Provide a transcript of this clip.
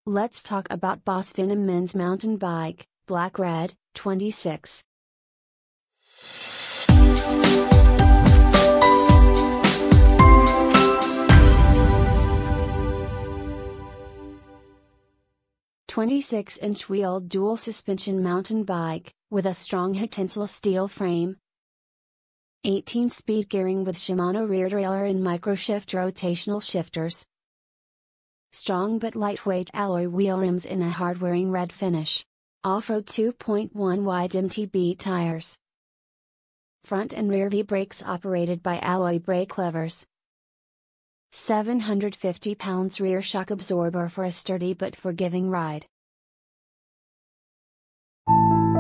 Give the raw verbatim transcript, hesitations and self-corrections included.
Let's talk about Boss Venom Men's Mountain Bike, Black Red, twenty-six. twenty-six inch wheeled dual suspension mountain bike, with a strong Hi-tensile steel frame. eighteen speed gearing with Shimano rear derailleur and microshift rotational shifters. Strong but lightweight alloy wheel rims in a hard-wearing red finish. Off-road two point one wide M T B tires. Front and rear V-brakes operated by alloy brake levers. seven hundred fifty pounds rear shock absorber for a sturdy but forgiving ride.